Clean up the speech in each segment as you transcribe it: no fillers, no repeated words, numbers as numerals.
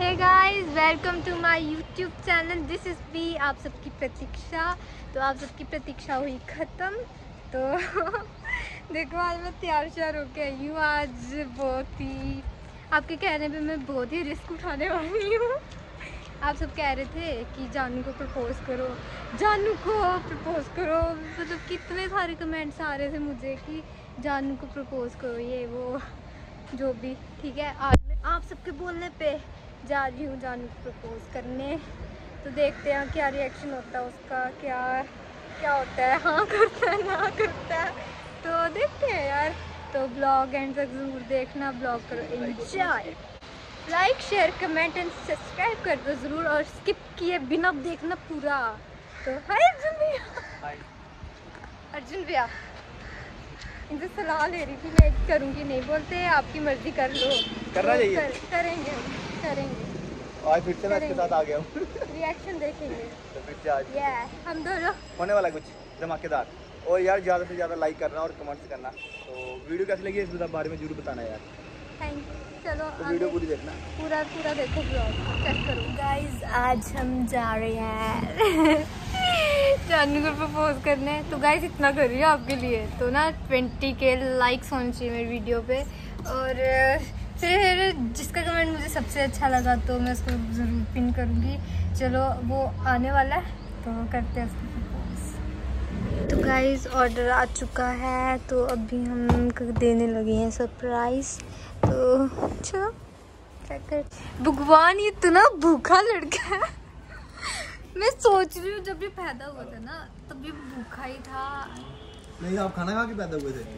Hey guys, welcome to my YouTube channel. This is B. आप सबकी प्रतीक्षा, तो आप सबकी प्रतीक्षा हुई ख़त्म। तो देखो आज मैं तैयार श्यार होके आई हूँ। आज बहुत ही आपके कहने पे मैं बहुत ही रिस्क उठाने वाली हूँ। आप सब कह रहे थे कि जानू को प्रपोज़ करो, जानू को प्रपोज़ करो। मतलब कितने सारे कमेंट्स आ रहे थे मुझे कि जानू को प्रपोज़ करो, ये वो जो भी। ठीक है, आज मैं आप सबके बोलने पे जा रही हूँ जानू को प्रपोज़ करने। तो देखते हैं क्या रिएक्शन होता है उसका, क्या क्या होता है, हाँ करता है ना करता है, तो देखते हैं यार। तो ब्लॉग एंड तक ज़रूर देखना, ब्लॉग करो enjoy. Like share comment and subscribe कर दो ज़रूर, और स्किप किए बिना देखना पूरा। तो हाय अर्जुन भैया, अर्जुन भैया इनसे सलाह ले रही थी मैं करूँगी, नहीं बोलते आपकी मर्जी कर लो। करना चाहिए, करेंगे करेंगे। आज फिर से मैं इसके साथ आ गया हूँ। रिएक्शन देखेंगे तो फिर से आज हम दोनों होने वाला कुछ धमाकेदार। और यार ज़्यादा से ज़्यादा लाइक करना और कमेंट्स करना। तो वीडियो कैसी लगी इस बारे में जरूर बताना यार। Thank you. चलो तो वीडियो पूरी देखना, पूरा देखो, ब्लॉग चेक करो। गाइस आज हम जा रहे हैं जानू को प्रपोज करने। तो गाइस इतना कर रही हूँ आपके लिए, तो ना 20K लाइक्स होने चाहिए मेरी वीडियो पे। और फिर जिसका कमेंट मुझे सबसे अच्छा लगा तो मैं उसको ज़रूर पिन करूँगी। चलो वो आने वाला है, तो करते हैं उसको प्रपोज। तो गाइस ऑर्डर आ चुका है, तो अभी हम देने लगे हैं सरप्राइज़। तो चलो चेक कर। भगवान ये इतना भूखा लड़का है। मैं सोच रही हूँ जब ये पैदा हुआ था ना तब ये भूखा ही था। नहीं आप खाना खा के पैदा हुए थे।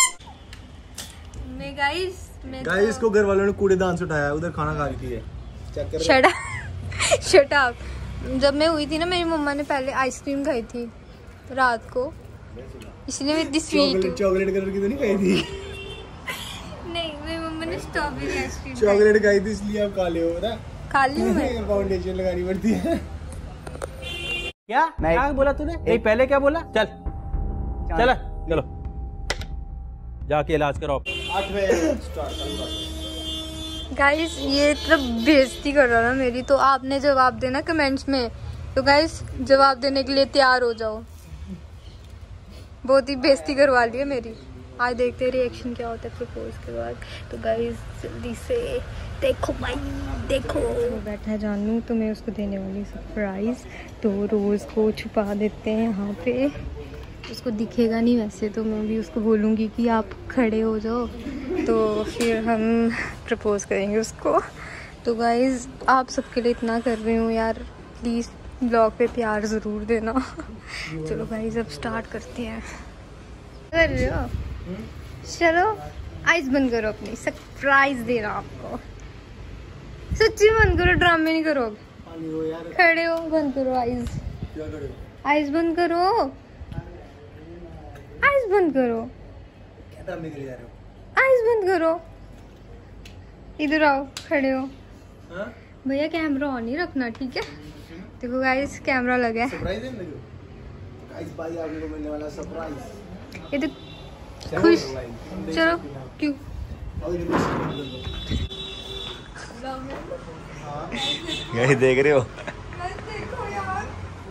मैं गाइस को घर वालों ने कूड़ेदान से उठाया, उधर खाना खा रही थी। चेक कर। Shut up. जब मैं हुई थी ना मेरी मम्मा ने पहले आइसक्रीम खाई थी रात को, इसलिए मैं इतनी स्वीट। चॉकलेट कलर की तो नहीं खाई थी? नहीं, मेरी मम्मा ने स्ट्रॉबेरी आइसक्रीम चॉकलेट खाई थी इसलिए आप काले हो ना। खा ली मैं। फाउंडेशन लगानी पड़ती है। क्या क्या बोला तूने? नहीं पहले क्या बोला? चल चल चलो जाके इलाज कराओ। 8 बजे स्टार्ट। गाइस ये इतना बेइज्जती कर रहा ना मेरी, तो आपने जवाब देना कमेंट्स में। तो गाइस जवाब देने के लिए तैयार हो जाओ। बहुत ही बेइज्जती करवा ली है मेरी। आज देखते हैं रिएक्शन क्या होता है प्रपोज के बाद। तो गाइस जल्दी से देखो भाई, देखो बैठा है जानू, तो मैं उसको देने वाली सरप्राइज। तो रोज़ को छुपा देते हैं यहाँ पे, उसको दिखेगा नहीं वैसे। तो मैं भी उसको बोलूँगी कि आप खड़े हो जाओ, तो फिर हम प्रपोज करेंगे उसको। तो गाइस आप सबके लिए इतना कर रही हूँ यार, प्लीज़ ब्लॉग पे प्यार ज़रूर देना। चलो गाइस अब स्टार्ट करते हैं। कर रहे हो? चलो आइज बंद करो अपनी, सरप्राइज दे रहा आपको। सच्ची बंद करो, ड्रामे नहीं करो। खड़े हो, बंद करो आइज। आइज बंद करो, आइज बंद करो, आइज बंद करो। इधर आओ, खड़े हो। भैया कैमरा ऑन ही रखना, ठीक है? देखो गाइस कैमरा लगा है। सरप्राइज है गाइस, भाई आपको मिलने वाला सरप्राइज। ये तो खुश। चलो क्यों यही देख रहे हो? देखो यार,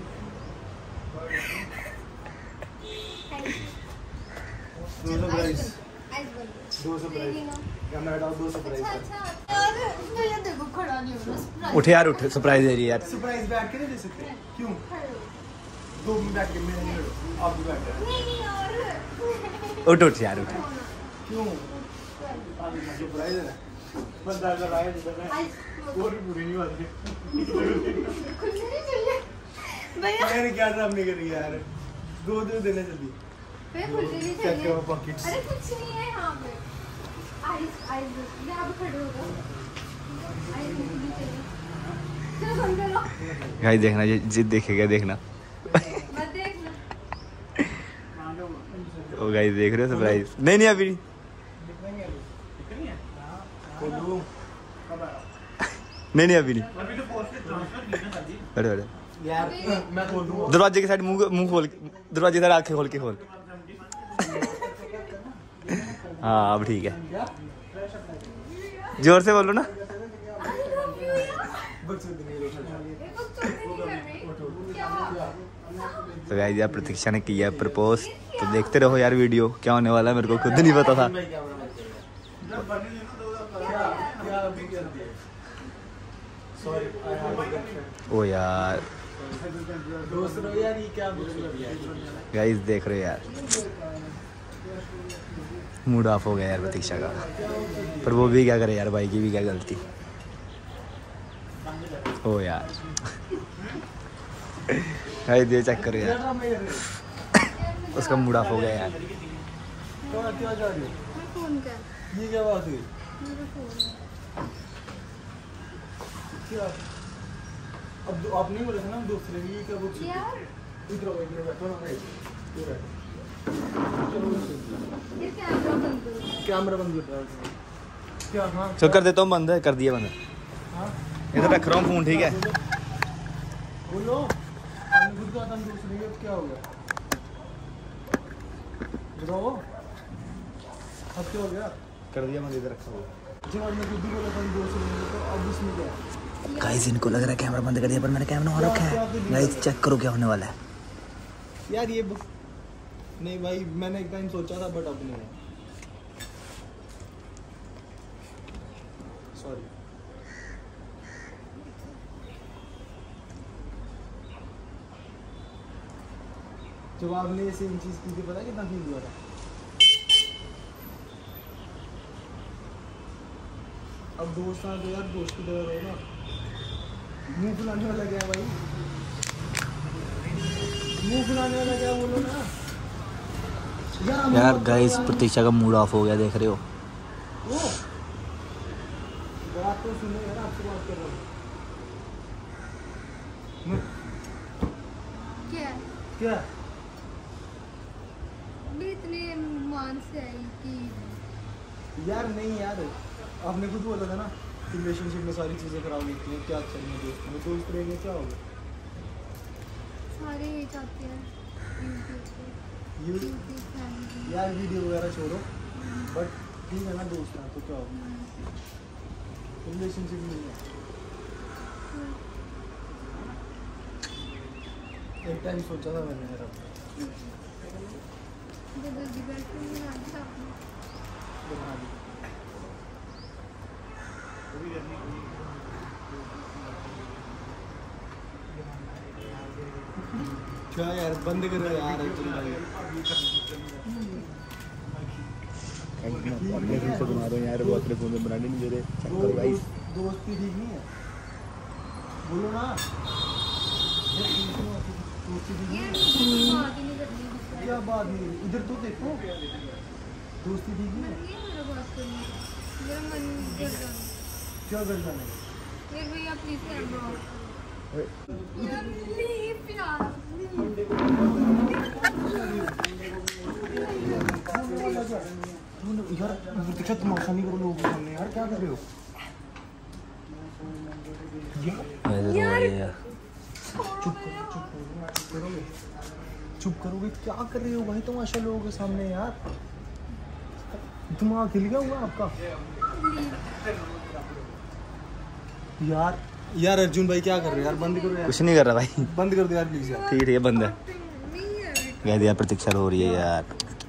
दो सरप्राइज कैमरा हटाओ, 2 सरप्राइज। भैया देखो खड़ा नहीं हो रहा। उठ यार, उठ, सरप्राइज दे रही है यार। सरप्राइज बैठ के नहीं दे सकते? क्यों? 2 मिनट बैठ के, मैं नहीं बैठ, आप भी बैठ जाओ। नहीं और उठ उठ यार, उठ। क्यों? सरप्राइज है बंदा कर रहा है जिधर मैं और भी बुरी नहीं बात है। कुछ नहीं चाहिए भैया। मैंने क्या ड्रामे कर रही है यार? 2 देने जल्दी। भैया कुछ नहीं चेक चाहिए। करो पॉकेट्स। अरे कुछ नहीं है यहाँ पे। आइस आइस यहाँ पे खड़े हो जाओ। आइस नहीं चाहिए। चलो बंद करो। गाइस देखना, ये जिद देखेगा, देखना। मत देखना। ओ गाइस देख रहे हो सरप्राइज? नहीं नहीं अभी नहीं। नहीं नहीं अभी नहीं। अरे यार मैं खोल दूंगा दरवाजे के साइड मुंह खोल, दरवाजे की साइड आंखें खोल के खोल। हाँ अब ठीक है, जोर से बोलो ना। तो गाइस यार प्रतीक्षा ने किया प्रपोज, तो देखते रहो यार वीडियो, क्या होने वाला है मेरे को खुद नहीं पता था। ओ यार गाइस देख रहे हो यार, मूड ऑफ हो गया यार प्रतीक्षा का, पर वो भी क्या करे यार, भाई की भी क्या गलती। ओ यार गाइस ये चेक करो यार, उसका मूड ऑफ हो गया यार। ये क्या बात हुई? क्या अब आप नहीं बोले थे ना दूसरे की, क्या बुक इधर बैठो ना भाई, कैमरा बंद कर रहा क्या? हाँ चल कर देता हूँ बंद, है कर दिया बंद। हाँ इधर रख रहा हूँ फोन, ठीक है। बोलो आपने खुद कहा था हम दूसरे की, क्या हो गया बताओ, अब क्या हो गया? कर दिया बंद, इधर रखा हुआ। जब आपने खुद ही बोला था हम दूसरे की, तो अब इसमें क्या? गाइस इनको लग रहा है कैमरा बंद कर दिया, पर मैंने कैमरा ऑन रखा है। गाइस चेक करो क्या होने वाला है। यार ये नहीं भाई, मैंने एक टाइम सोचा था बट अब नहीं है, सॉरी। जब आपने ये सेम चीज की थी, पता है कितना फील हुआ था? अब दोस्त आ तो यार दोस्त की तरह रहो ना, मुंह फुलाने वाला क्या है भाई, मुंह फुलाने वाला क्या, बोलो ना यार। गाइस प्रतीक्षा का मूड ऑफ हो गया, देख रहे हो। वो बात तो सुनो यार, आपसे बात कर रहा हूँ। क्या क्या मैं इतने मान से आई कि यार? नहीं यार, आपने खुद बोला था ना कि रिलेशनशिप में सारी चीज़ें खराब होती हैं, क्या अच्छा नहीं दोस्त में, दोस्त रहेंगे क्या होगा? सारे ये चाहते हैं YouTube फैमिली। यार वीडियो वगैरह छोड़ो, बट ठीक है ना, दोस्त है तो क्या होगा, रिलेशनशिप नहीं है। एक टाइम सोचा था मैंने यार, जल्दी गर्लफ्रेंड बना दिया आपने। बना दी। क्या यार बंद कर रहा यार, अपने दिल से बना रहे हैं यार, वो अपने फोन में बनाने नहीं दे रहे। चेक करो गाइस, दोस्ती ठीक नहीं है, बोलो ना। दोस्ती ठीक नहीं ये है, बात ही नहीं करनी दूसरा। क्या बात नहीं, इधर तो देखो, दोस्ती ठीक नहीं है। ये मेरा बात करनी है, मेरा मन कर रहा है। क्या करना है? एक भैया प्लीज कैमरा ऑफ करो यार, प्लीज यार, यार देखा तमाशा नहीं करो लोगों के सामने, यार क्या कर रहे हो यार चुप करोगे, क्या कर रहे हो भाई तमाशा लोगों के सामने? यार दिमाग हिल गया हुआ आपका? यार यार अर्जुन भाई क्या कर रहे हो यार, बंद करो यार, कुछ नहीं कर रहा भाई, बंद कर दो यार प्लीज यार। ठीक है बंद है। नहीं है। कह दिया प्रतीक्षा रो रही है यार।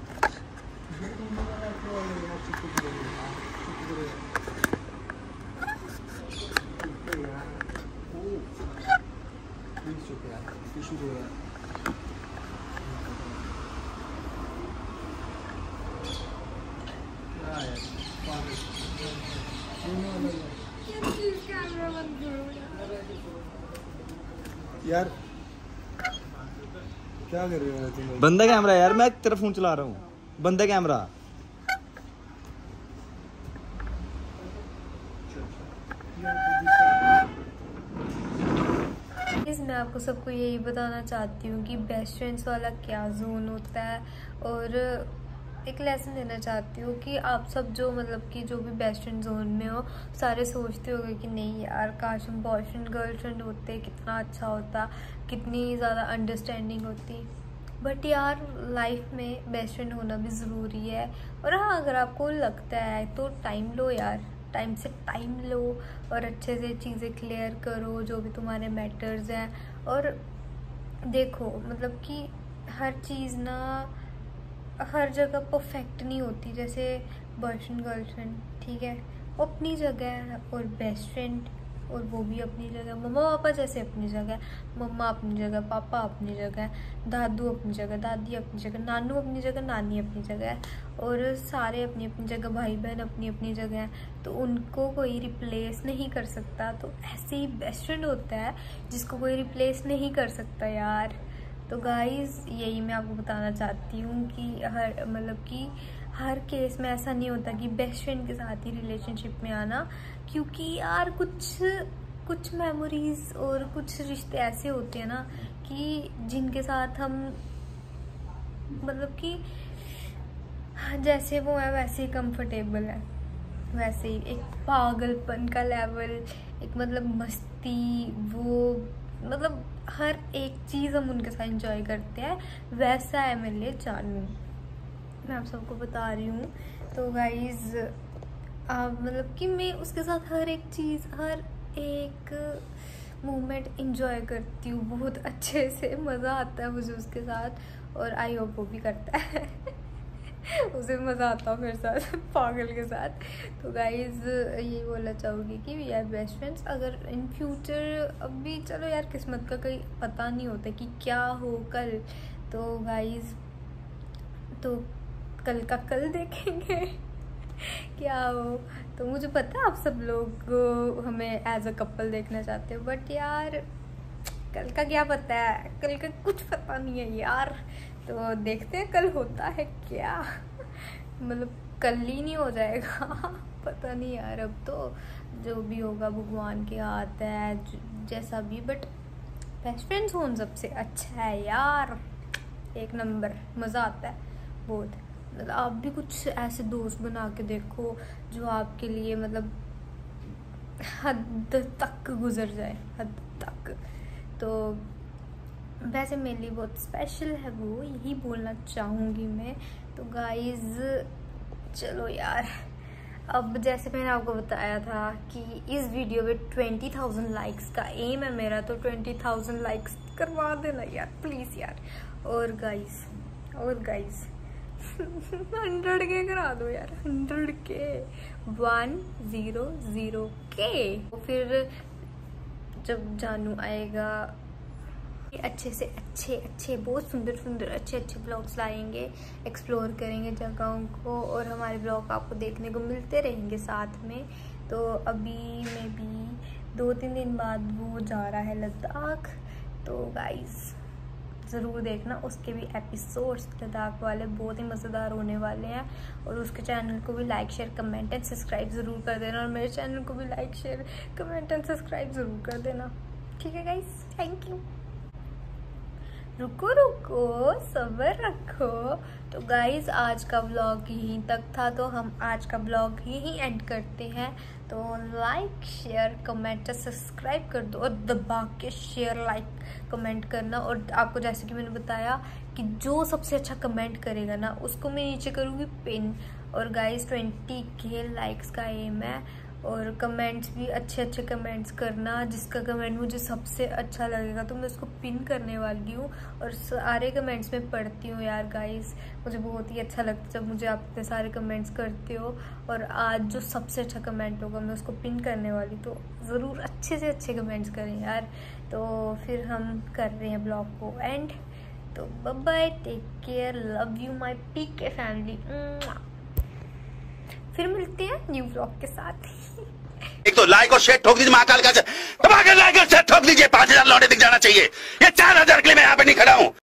प्लीज कैमरा बंद करो यार क्या कर रहे हो यार तुम? बंद है कैमरा यार, मैं तेरा फोन चला रहा हूँ, बंद है कैमरा। मैं आपको सबको यही बताना चाहती हूँ कि बेस्ट फ्रेंड्स वाला क्या जोन होता है, और एक लेसन देना चाहती हूँ कि आप सब जो मतलब कि जो भी बेस्ट फ्रेंड जोन में हो, सारे सोचते होंगे कि नहीं यार काश हम बॉयफ्रेंड गर्लफ्रेंड होते, कितना अच्छा होता, कितनी ज़्यादा अंडरस्टैंडिंग होती। बट यार लाइफ में बेस्ट फ्रेंड होना भी ज़रूरी है। और हाँ, अगर आपको लगता है तो टाइम लो यार, टाइम से टाइम लो और अच्छे से चीज़ें क्लियर करो जो भी तुम्हारे मैटर्स हैं। और देखो मतलब कि हर चीज़ ना हर जगह परफेक्ट नहीं होती। जैसे बॉयफ्रेंड गर्लफ्रेंड ठीक है वो अपनी जगह है, और बेस्ट फ्रेंड और वो भी अपनी जगह, मम्मा पापा जैसे अपनी जगह, मम्मा अपनी जगह, पापा अपनी जगह, दादू अपनी जगह, दादी अपनी जगह, नानू अपनी जगह, नानी अपनी जगह, और सारे अपनी अपनी जगह, भाई बहन अपनी अपनी जगह है, तो उनको कोई रिप्लेस नहीं कर सकता। तो ऐसे ही बेस्ट फ्रेंड होता है जिसको कोई रिप्लेस नहीं कर सकता यार। तो गाइस यही मैं आपको बताना चाहती हूँ कि हर केस में ऐसा नहीं होता कि बेस्ट फ्रेंड के साथ ही रिलेशनशिप में आना, क्योंकि यार कुछ मेमोरीज और कुछ रिश्ते ऐसे होते हैं ना कि जिनके साथ हम मतलब कि जैसे वो है वैसे ही कंफर्टेबल है, वैसे ही एक पागलपन का लेवल, एक मतलब मस्ती, वो मतलब हर एक चीज़ हम उनके साथ एंजॉय करते हैं, वैसा है मेरे लिए जानू। मैं आप सबको बता रही हूँ। तो गाइज मतलब कि मैं उसके साथ हर एक चीज़ हर एक मोमेंट एंजॉय करती हूँ, बहुत अच्छे से मज़ा आता है मुझे उसके साथ, और आई होप वो भी करता है उसे मज़ा आता है मेरे साथ पागल के साथ। तो गाइज यही बोलना चाहूँगी कि वी आर बेस्ट फ्रेंड्स। अगर इन फ्यूचर अभी चलो यार किस्मत का कहीं पता नहीं होता कि क्या हो कल, तो गाइज तो कल का कल देखेंगे क्या हो। तो मुझे पता है आप सब लोग हमें एज अ कपल देखना चाहते हो, बट यार कल का क्या पता है, कल का कुछ पता नहीं है यार। तो देखते हैं कल होता है क्या, मतलब कल ही नहीं हो जाएगा पता नहीं यार। अब तो जो भी होगा भगवान के हाथ है, जैसा भी, बट बेस्ट फ्रेंड्स होना सबसे अच्छा है यार, एक नंबर मज़ा आता है बहुत। मतलब आप भी कुछ ऐसे दोस्त बना के देखो जो आपके लिए मतलब हद तक गुजर जाए, हद तक। तो वैसे मेरे लिए बहुत स्पेशल है वो, यही बोलना चाहूँगी मैं। तो गाइज चलो यार, अब जैसे मैंने आपको बताया था कि इस वीडियो में 20,000 लाइक्स का एम है मेरा, तो 20,000 लाइक्स करवा देना यार प्लीज़ यार। और गाइज 100K करा दो यार, 100K 100K। फिर जब जानू आएगा अच्छे से अच्छे बहुत सुंदर अच्छे ब्लॉग्स लाएंगे, एक्सप्लोर करेंगे जगहों को, और हमारे ब्लॉग आपको देखने को मिलते रहेंगे साथ में। तो अभी में भी 2-3 दिन बाद वो जा रहा है लद्दाख, तो गाइस ज़रूर देखना उसके भी एपिसोड्स, लद्दाख वाले बहुत ही मज़ेदार होने वाले हैं। और उसके चैनल को भी like share comment and subscribe ज़रूर कर देना, और मेरे चैनल को भी like share comment and subscribe ज़रूर कर देना, ठीक है गाइस। Thank you. रुको सब्र रखो। तो गाइज आज का व्लॉग यहीं तक था, तो हम आज का व्लॉग यहीं एंड करते हैं। तो लाइक शेयर कमेंट सब्सक्राइब कर दो, और दबा के शेयर लाइक कमेंट करना। और आपको जैसे कि मैंने बताया कि जो सबसे अच्छा कमेंट करेगा ना उसको मैं नीचे करूँगी पिन। और गाइज 20K लाइक्स का एम है, और कमेंट्स भी अच्छे कमेंट्स करना। जिसका कमेंट मुझे सबसे अच्छा लगेगा तो मैं उसको पिन करने वाली हूँ, और सारे कमेंट्स में पढ़ती हूँ यार गाइस, मुझे बहुत ही अच्छा लगता है जब मुझे आप इतने सारे कमेंट्स करते हो। और आज जो सबसे अच्छा कमेंट होगा मैं उसको पिन करने वाली, तो ज़रूर अच्छे से अच्छे कमेंट्स करें यार। तो फिर हम कर रहे हैं ब्लॉग को एंड। तो bye bye, take care, love you my PK family. फिर मिलते हैं न्यू व्लॉग के साथ। एक तो लाइक और शेयर ठोक दीजिए, महाकाल का दबा के लाइक और शेयर ठोक दीजिए। 5,000 लौटे दिख जाना चाहिए। ये 4,000 के लिए मैं यहाँ पे नहीं खड़ा हूँ।